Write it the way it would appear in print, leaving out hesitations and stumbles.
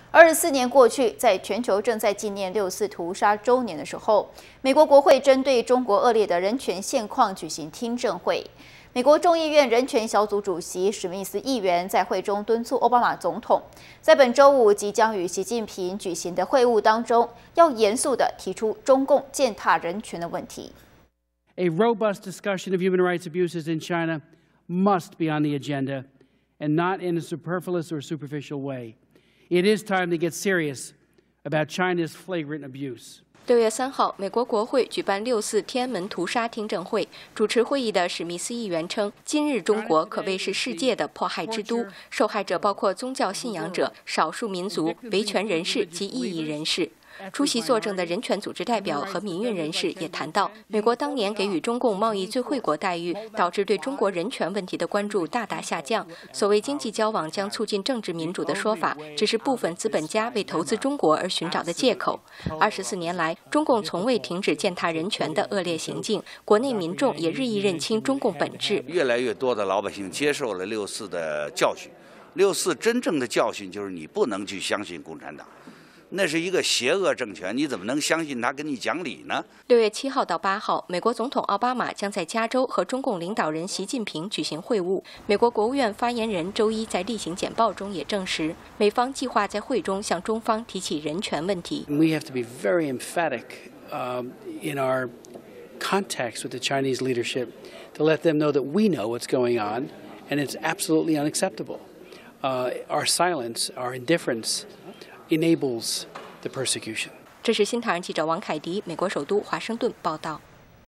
24年过去，在全球正在纪念6·4屠杀周年的时候，美国国会针对中国恶劣的人权现况举行听证会。美国众议院人权小组主席史密斯议员在会中敦促奥巴马总统，在本周五即将与习近平举行的会晤当中，要严肃地提出中共践踏人权的问题。 A robust discussion of human rights abuses in China must be on the agenda, and not in a superfluous or superficial way. It is time to get serious about China's flagrant abuse. 6月3号，美国国会举办6·4天安门屠杀听证会。主持会议的史密斯议员称，今日中国可谓是世界的迫害之都，受害者包括宗教信仰者、少数民族、维权人士及异议人士。出席作证的人权组织代表和民运人士也谈到，美国当年给予中共贸易最惠国待遇，导致对中国人权问题的关注大大下降。所谓经济交往将促进政治民主的说法，只是部分资本家为投资中国而寻找的借口。24年来，中共从未停止践踏人权的恶劣行径，国内民众也日益认清中共本质。 越来越多的老百姓接受了6·4的教训。6·4真正的教训就是你不能去相信共产党。那是一个邪恶政权，你怎么能相信他跟你讲理呢 ？6月7号到8号，美国总统奥巴马将在加州和中共领导人习近平举行会晤。美国国务院发言人周一在例行简报中也证实，美方计划在会中向中方提起人权问题。 We have to be very emphatic in our contacts with the Chinese leadership to let them know that we know what's going on, and it's absolutely unacceptable. Our silence, our indifference enables the persecution. 这是新唐人记者王凯迪，美国首都华盛顿报道。